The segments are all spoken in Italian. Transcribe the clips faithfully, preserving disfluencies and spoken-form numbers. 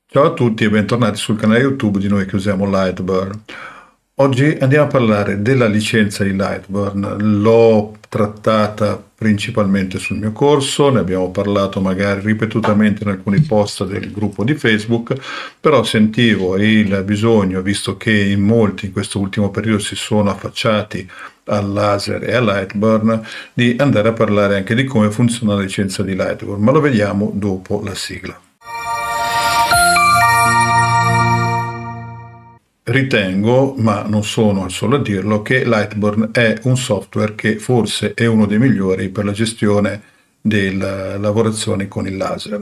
Ciao a tutti e bentornati sul canale YouTube di noi che usiamo Lightburn. Oggi andiamo a parlare della licenza di Lightburn. L'ho trattata principalmente sul mio corso, ne abbiamo parlato magari ripetutamente in alcuni post del gruppo di Facebook, però sentivo il bisogno, visto che in molti in questo ultimo periodo si sono affacciati al laser e a Lightburn, di andare a parlare anche di come funziona la licenza di Lightburn, ma lo vediamo dopo la sigla. Ritengo, ma non sono al solo a dirlo, che Lightburn è un software che forse è uno dei migliori per la gestione delle lavorazioni con il laser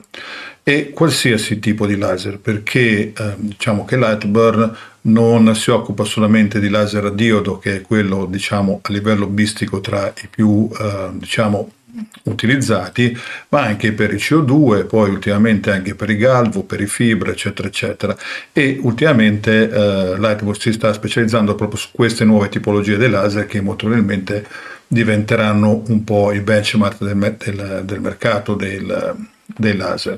e qualsiasi tipo di laser, perché eh, diciamo che Lightburn non si occupa solamente di laser a diodo, che è quello diciamo a livello hobbistico tra i più eh, diciamo utilizzati, ma anche per i C O due, poi ultimamente anche per i galvo, per i fibra, eccetera, eccetera. E ultimamente eh, Lightburn si sta specializzando proprio su queste nuove tipologie dei laser che molto probabilmente diventeranno un po' il benchmark del, del, del mercato del, dei laser.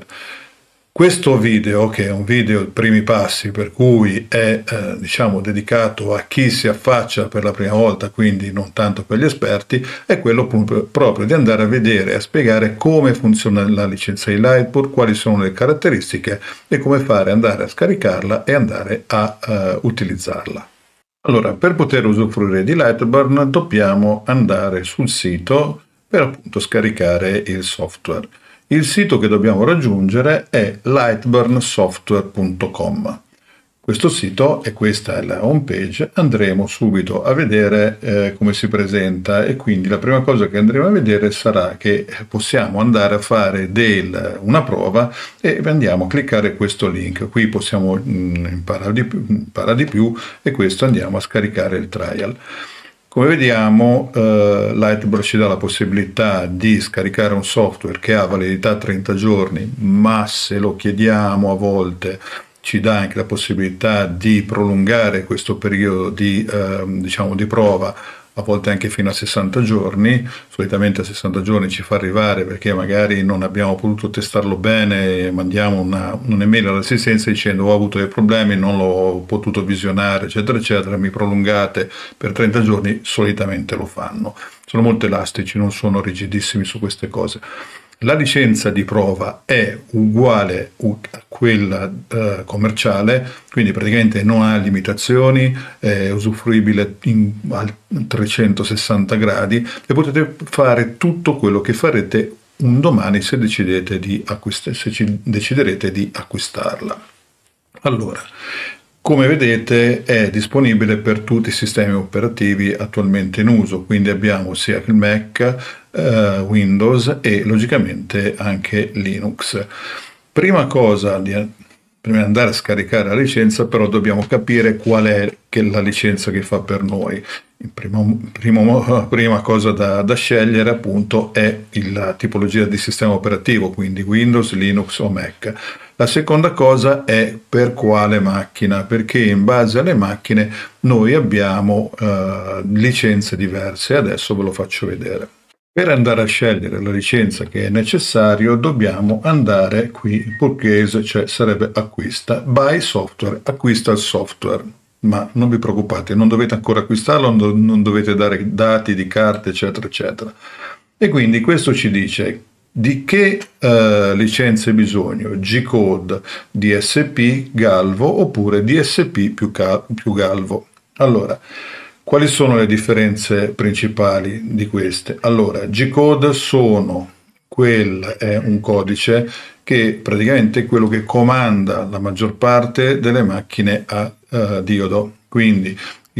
Questo video, che è un video primi passi, per cui è eh, diciamo dedicato a chi si affaccia per la prima volta, quindi non tanto per gli esperti, è quello proprio di andare a vedere e a spiegare come funziona la licenza di Lightburn, quali sono le caratteristiche e come fare andare a scaricarla e andare a uh, utilizzarla. Allora, per poter usufruire di Lightburn dobbiamo andare sul sito per appunto scaricare il software. Il sito che dobbiamo raggiungere è lightburn software punto com. Questo sito, e questa è la home page, andremo subito a vedere eh, come si presenta, e quindi la prima cosa che andremo a vedere sarà che possiamo andare a fare del, una prova e andiamo a cliccare questo link. Qui possiamo mh, imparare, di più, imparare di più e questo andiamo a scaricare il trial. Come vediamo, eh, Lightburn ci dà la possibilità di scaricare un software che ha validità trenta giorni, ma se lo chiediamo a volte ci dà anche la possibilità di prolungare questo periodo di, eh, diciamo, di prova, a volte anche fino a sessanta giorni. Solitamente a sessanta giorni ci fa arrivare perché magari non abbiamo potuto testarlo bene e mandiamo una, un'email all'assistenza dicendo ho avuto dei problemi, non l'ho potuto visionare, eccetera, eccetera, mi prolungate per trenta giorni, solitamente lo fanno. Sono molto elastici, non sono rigidissimi su queste cose. La licenza di prova è uguale a quella eh, commerciale, quindi praticamente non ha limitazioni, è usufruibile in, a trecentosessanta gradi e potete fare tutto quello che farete un domani se decidete di acquist- se ci deciderete di acquistarla. Allora, come vedete è disponibile per tutti i sistemi operativi attualmente in uso, quindi abbiamo sia il Mac, eh, Windows e logicamente anche Linux. Prima cosa, di, prima di andare a scaricare la licenza, però dobbiamo capire qual è che la licenza che fa per noi. Il primo, primo, prima cosa da, da scegliere appunto è la tipologia di sistema operativo, quindi Windows, Linux o Mac. La seconda cosa è per quale macchina, perché in base alle macchine noi abbiamo uh, licenze diverse. Adesso ve lo faccio vedere. Per andare a scegliere la licenza che è necessario dobbiamo andare qui in portoghese, cioè sarebbe acquista, buy software, acquista il software. Ma non vi preoccupate, non dovete ancora acquistarlo, non dovete dare dati di carte, eccetera, eccetera. E quindi questo ci dice di che uh, licenze hai bisogno, G-Code, D S P, Galvo oppure D S P più, più Galvo. Allora, quali sono le differenze principali di queste? Allora, G-Code sono, quel è un codice che praticamente è quello che comanda la maggior parte delle macchine a uh, diodo, quindi i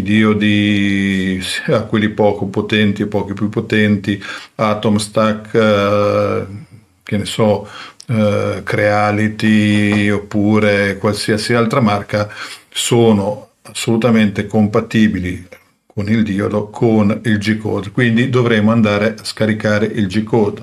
diodi, sia quelli poco potenti e pochi più potenti, Atom, Stack, eh, che ne so, eh, Creality oppure qualsiasi altra marca, sono assolutamente compatibili con il diodo, con il G-Code, quindi dovremo andare a scaricare il G-Code.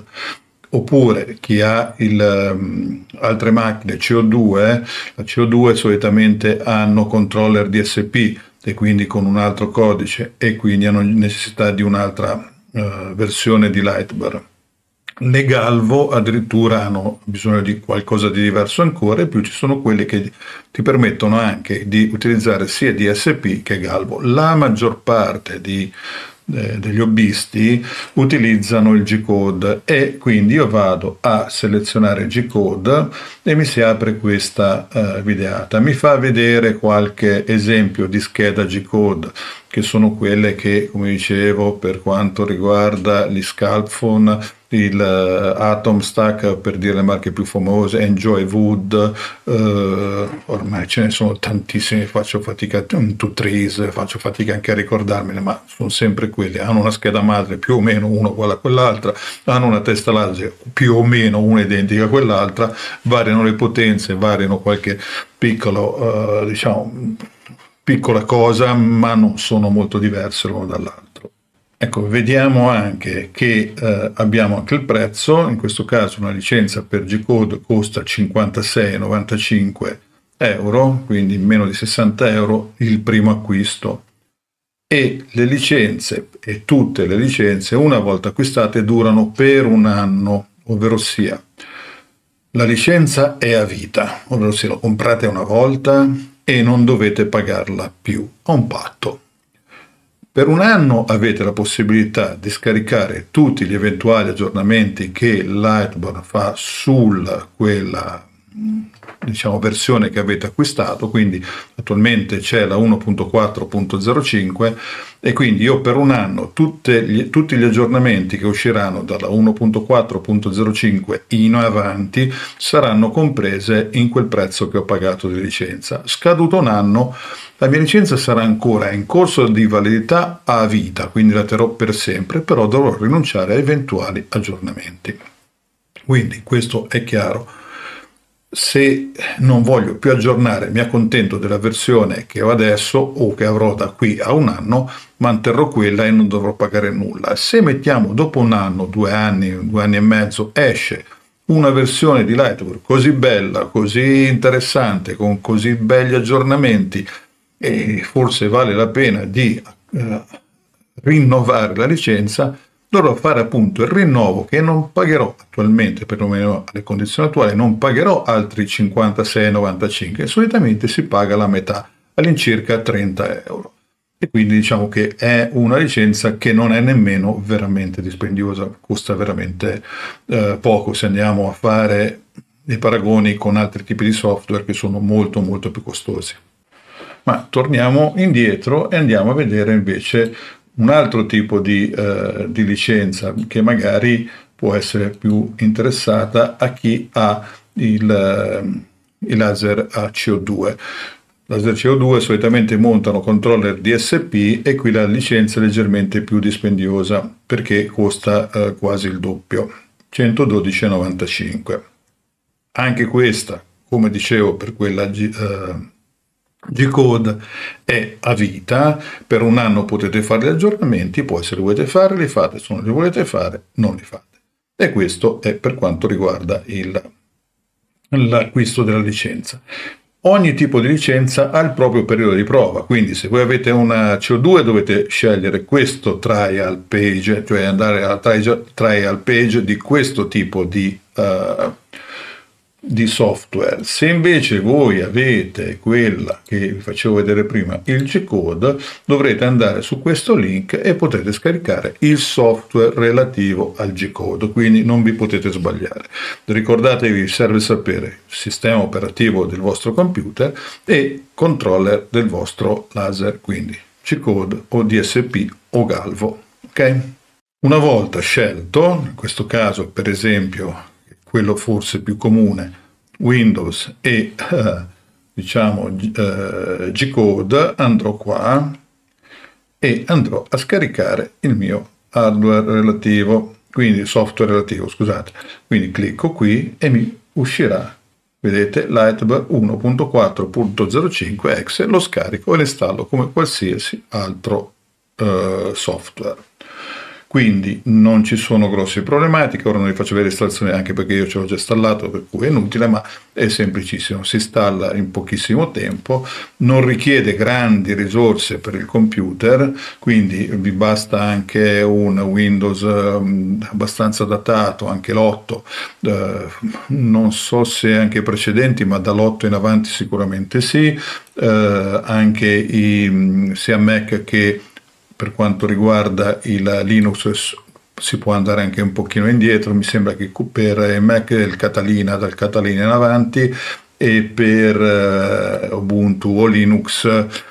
Oppure chi ha il, um, altre macchine C O due, la C O due solitamente hanno controller D S P e quindi con un altro codice e quindi hanno necessità di un'altra uh, versione di Lightburn. Le Galvo addirittura hanno bisogno di qualcosa di diverso ancora, e più ci sono quelli che ti permettono anche di utilizzare sia D S P che Galvo. La maggior parte di, eh, degli hobbisti utilizzano il G-Code, e quindi io vado a selezionare G-Code e mi si apre questa eh, videata. Mi fa vedere qualche esempio di scheda G-Code, che sono quelle che, come dicevo, per quanto riguarda gli Scalpphone, il uh, Atom Stack, per dire le marche più famose, Enjoy Wood, uh, ormai ce ne sono tantissime, faccio fatica, to Trees, faccio fatica anche a ricordarmene, ma sono sempre quelle. Hanno una scheda madre più o meno una uguale a quell'altra, hanno una testa laser più o meno una identica a quell'altra, variano le potenze, variano qualche piccolo, uh, diciamo, piccola cosa, ma non sono molto diverse l'uno dall'altro. Ecco, vediamo anche che eh, abbiamo anche il prezzo. In questo caso una licenza per G-Code costa cinquantasei virgola novantacinque euro, quindi meno di sessanta euro il primo acquisto, e le licenze, e tutte le licenze, una volta acquistate, durano per un anno, ovvero sia la licenza è a vita, ovvero sia la comprate una volta e non dovete pagarla più, a un patto. Per un anno avete la possibilità di scaricare tutti gli eventuali aggiornamenti che Lightborn fa su quella, diciamo, versione che avete acquistato. Quindi attualmente c'è la uno punto quattro punto zero cinque, e quindi io per un anno gli, tutti gli aggiornamenti che usciranno dalla uno punto quattro punto zero cinque in avanti saranno comprese in quel prezzo che ho pagato di licenza. Scaduto un anno, la mia licenza sarà ancora in corso di validità a vita, quindi la terrò per sempre, però dovrò rinunciare a eventuali aggiornamenti. Quindi questo è chiaro. Se non voglio più aggiornare, mi accontento della versione che ho adesso o che avrò da qui a un anno, manterrò quella e non dovrò pagare nulla. Se mettiamo dopo un anno, due anni, due anni e mezzo, esce una versione di Lightborn così bella, così interessante, con così belli aggiornamenti, e forse vale la pena di eh, rinnovare la licenza, dovrò fare appunto il rinnovo, che non pagherò attualmente, perlomeno alle condizioni attuali, non pagherò altri cinquantasei virgola novantacinque, solitamente si paga la metà, all'incirca trenta euro. E quindi diciamo che è una licenza che non è nemmeno veramente dispendiosa, costa veramente eh, poco se andiamo a fare dei paragoni con altri tipi di software che sono molto molto più costosi. Ma torniamo indietro e andiamo a vedere invece un altro tipo di, eh, di licenza che magari può essere più interessata a chi ha il, eh, il laser a C O due. Laser C O due solitamente montano controller D S P, e qui la licenza è leggermente più dispendiosa perché costa eh, quasi il doppio, centododici virgola novantacinque. Anche questa, come dicevo, per quella eh, G-Code è a vita, per un anno potete fare gli aggiornamenti, poi se li volete fare li fate, se non li volete fare non li fate. E questo è per quanto riguarda l'acquisto della licenza. Ogni tipo di licenza ha il proprio periodo di prova, quindi se voi avete una C O due dovete scegliere questo trial page, cioè andare alla trial page di questo tipo di uh, di software. Se invece voi avete quella che vi facevo vedere prima, il G-Code, dovrete andare su questo link e potete scaricare il software relativo al G-Code, quindi non vi potete sbagliare. Ricordatevi, serve sapere il sistema operativo del vostro computer e controller del vostro laser, quindi G-Code o D S P o Galvo. Ok? Una volta scelto, in questo caso per esempio quello forse più comune, Windows e eh, diciamo eh, G-Code, andrò qua e andrò a scaricare il mio hardware relativo, quindi software relativo, scusate. Quindi clicco qui e mi uscirà, vedete, Lightborn uno punto quattro punto zero cinque exe, lo scarico e lo installo come qualsiasi altro eh, software. quindi non ci sono grosse problematiche. Ora non vi faccio vedere l'installazione anche perché io ce l'ho già installato, per cui è inutile, ma è semplicissimo, si installa in pochissimo tempo, non richiede grandi risorse per il computer, quindi vi basta anche un Windows um, abbastanza datato, anche l'otto, uh, non so se anche i precedenti, ma dall'otto in avanti sicuramente sì, uh, anche i, sia Mac che per quanto riguarda il Linux si può andare anche un pochino indietro, mi sembra che per Mac il Catalina, dal Catalina in avanti, e per uh, Ubuntu o Linux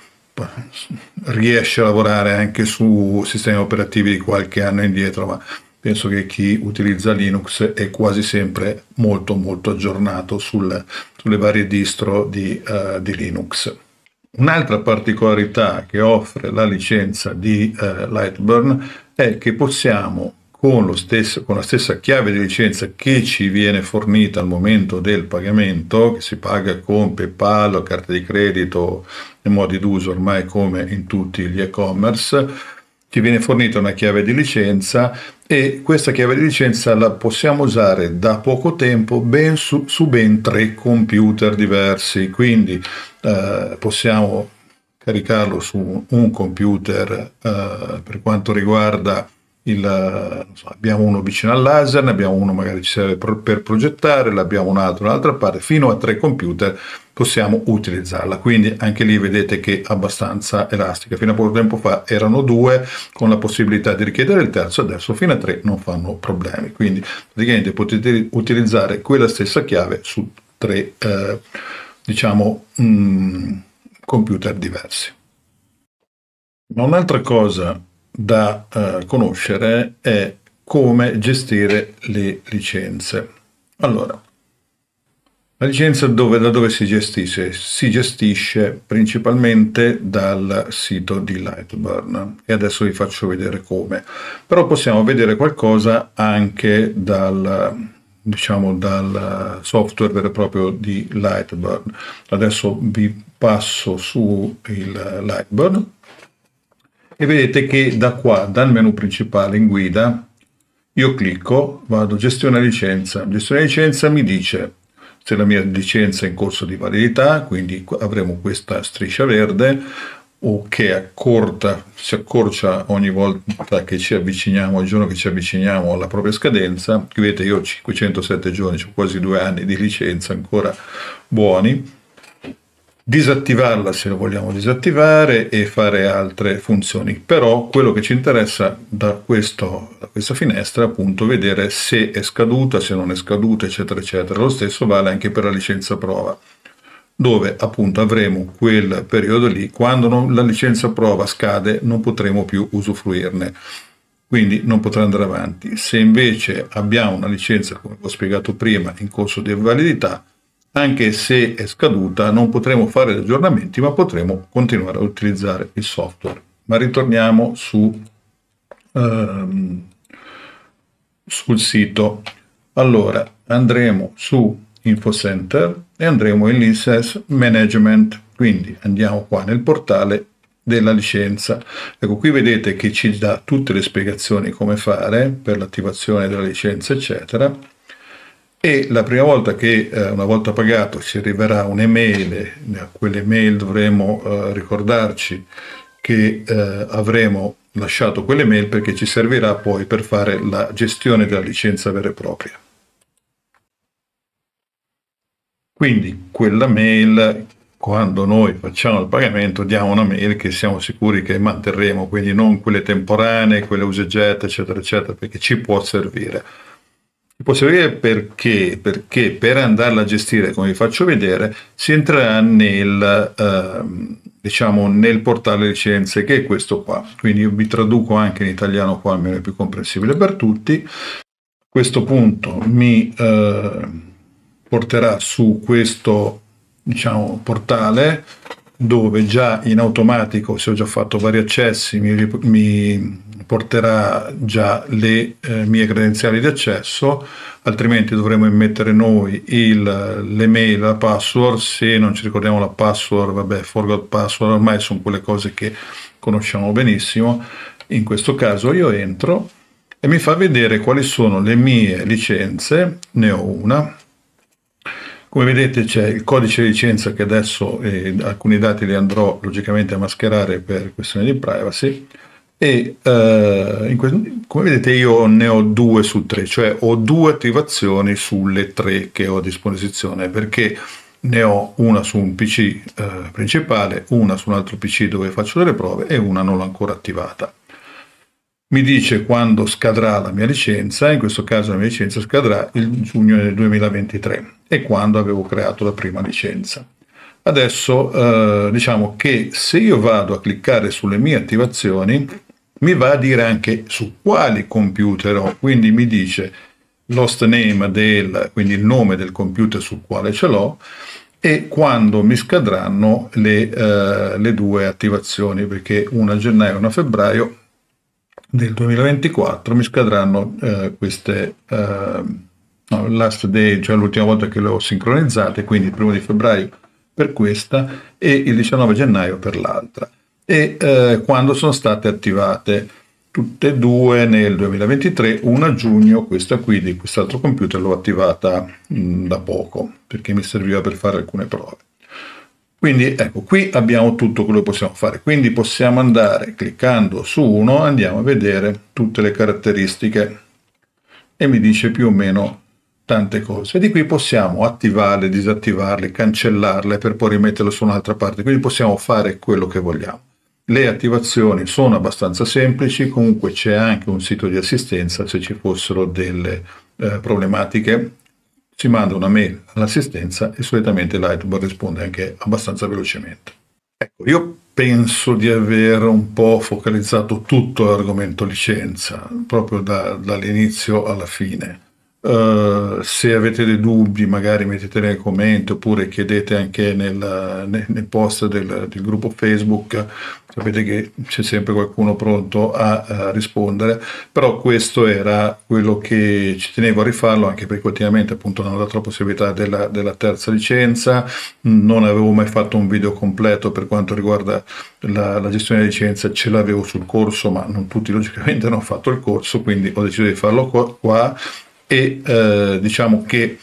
riesce a lavorare anche su sistemi operativi di qualche anno indietro, ma penso che chi utilizza Linux è quasi sempre molto molto aggiornato sul, sulle varie distro di, uh, di Linux. Un'altra particolarità che offre la licenza di uh, Lightburn è che possiamo, con, lo stesso, con la stessa chiave di licenza che ci viene fornita al momento del pagamento, che si paga con PayPal o carta di credito e modi d'uso ormai come in tutti gli e-commerce, ci viene fornita una chiave di licenza e questa chiave di licenza la possiamo usare da poco tempo ben su, su ben tre computer diversi, quindi eh, possiamo caricarlo su un computer eh, per quanto riguarda il, non so, abbiamo uno vicino al laser, ne abbiamo uno magari ci serve per, per progettare, l'abbiamo un altro un'altra parte, fino a tre computer possiamo utilizzarla, quindi anche lì vedete che è abbastanza elastica. Fino a poco tempo fa erano due con la possibilità di richiedere il terzo, adesso fino a tre non fanno problemi, quindi praticamente potete utilizzare quella stessa chiave su tre eh, diciamo mh, computer diversi. Ma un'altra cosa da uh, conoscere è come gestire le licenze. Allora, la licenza dove, da dove si gestisce? Si gestisce principalmente dal sito di Lightburn e adesso vi faccio vedere come. Però possiamo vedere qualcosa anche dal, diciamo, dal software vero e proprio di Lightburn. Adesso vi passo su il Lightburn e vedete che da qua, dal menu principale in guida, io clicco, vado gestione licenza. Gestione licenza mi dice se la mia licenza è in corso di validità, quindi avremo questa striscia verde o che accorta, si accorcia ogni volta che ci avviciniamo, il giorno che ci avviciniamo alla propria scadenza. Qui vedete io ho cinquecentosette giorni, ho quasi due anni di licenza ancora buoni. Disattivarla se lo vogliamo disattivare e fare altre funzioni, però quello che ci interessa da, questo, da questa finestra è appunto vedere se è scaduta, se non è scaduta, eccetera eccetera. Lo stesso vale anche per la licenza prova, dove appunto avremo quel periodo lì, quando non, la licenza prova scade non potremo più usufruirne, quindi non potrà andare avanti. Se invece abbiamo una licenza, come ho spiegato prima, in corso di validità, anche se è scaduta non potremo fare aggiornamenti, ma potremo continuare a utilizzare il software. Ma ritorniamo su, ehm, sul sito. Allora andremo su Info Center e andremo in License Management, quindi andiamo qua nel portale della licenza. Ecco, qui vedete che ci dà tutte le spiegazioni come fare per l'attivazione della licenza, eccetera. E la prima volta che, eh, una volta pagato, ci arriverà un'email, a quell'email dovremo eh, ricordarci che eh, avremo lasciato quell'email perché ci servirà poi per fare la gestione della licenza vera e propria. Quindi quella mail, quando noi facciamo il pagamento, diamo una mail che siamo sicuri che manterremo, quindi non quelle temporanee, quelle usa e getta, eccetera, eccetera, perché ci può servire. Può servire perché? Perché per andarla a gestire, come vi faccio vedere, si entrerà nel, eh, diciamo, nel portale licenze, che è questo qua. Quindi io vi traduco anche in italiano qua, almeno è più comprensibile per tutti. A questo punto mi eh, porterà su questo, diciamo, portale, dove già in automatico, se ho già fatto vari accessi, mi, mi porterà già le eh, mie credenziali di accesso, altrimenti dovremo immettere noi l'email, la password. Se non ci ricordiamo la password, vabbè, forgot password, ormai sono quelle cose che conosciamo benissimo. In questo caso io entro e mi fa vedere quali sono le mie licenze. Ne ho una. Come vedete c'è il codice di licenza che adesso eh, alcuni dati li andrò logicamente a mascherare per questioni di privacy, e eh, in questo, come vedete io ne ho due su tre, cioè ho due attivazioni sulle tre che ho a disposizione, perché ne ho una su un P C eh, principale, una su un altro P C dove faccio delle prove e una non l'ho ancora attivata. Mi dice quando scadrà la mia licenza, in questo caso la mia licenza scadrà il giugno del duemilaventitré, e quando avevo creato la prima licenza. Adesso eh, diciamo che se io vado a cliccare sulle mie attivazioni, mi va a dire anche su quali computer ho, quindi mi dice l'host name del, quindi il nome del computer sul quale ce l'ho, e quando mi scadranno le, eh, le due attivazioni, perché una a gennaio e una a febbraio del duemilaventiquattro mi scadranno eh, queste eh, no, last day, cioè l'ultima volta che le ho sincronizzate, quindi il primo di febbraio per questa e il diciannove gennaio per l'altra, e eh, quando sono state attivate tutte e due nel duemilaventitré, una a giugno, questa qui di quest'altro computer l'ho attivata mh, da poco, perché mi serviva per fare alcune prove. Quindi ecco, qui abbiamo tutto quello che possiamo fare, quindi possiamo andare, cliccando su uno, andiamo a vedere tutte le caratteristiche e mi dice più o meno tante cose. E di qui possiamo attivarle, disattivarle, cancellarle per poi rimetterle su un'altra parte, quindi possiamo fare quello che vogliamo. Le attivazioni sono abbastanza semplici, comunque c'è anche un sito di assistenza se ci fossero delle eh, problematiche. Si manda una mail all'assistenza e solitamente Lightboard risponde anche abbastanza velocemente. Ecco, io penso di aver un po' focalizzato tutto l'argomento licenza, proprio da, dall'inizio alla fine. Uh, se avete dei dubbi magari metteteli nei commenti, oppure chiedete anche nel, nel, nel post del, del gruppo Facebook, sapete che c'è sempre qualcuno pronto a, a rispondere, però questo era quello che ci tenevo a rifarlo, anche perché ultimamente appunto non ho dato la possibilità della, della terza licenza, non avevo mai fatto un video completo per quanto riguarda la, la gestione di licenza, ce l'avevo sul corso, ma non tutti logicamente hanno fatto il corso, quindi ho deciso di farlo qua, qua e eh, diciamo che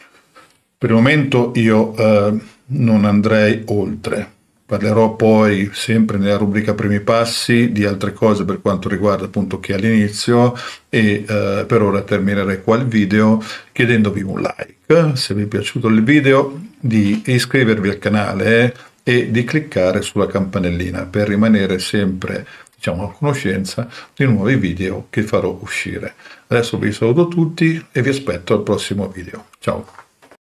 per il momento io eh, non andrei oltre. Parlerò poi sempre nella rubrica primi passi di altre cose per quanto riguarda appunto che all'inizio, e eh, per ora terminerei qua il video chiedendovi un like se vi è piaciuto il video, di iscrivervi al canale e di cliccare sulla campanellina per rimanere sempre, diciamo, a conoscenza di nuovi video che farò uscire. Adesso vi saluto tutti e vi aspetto al prossimo video. Ciao!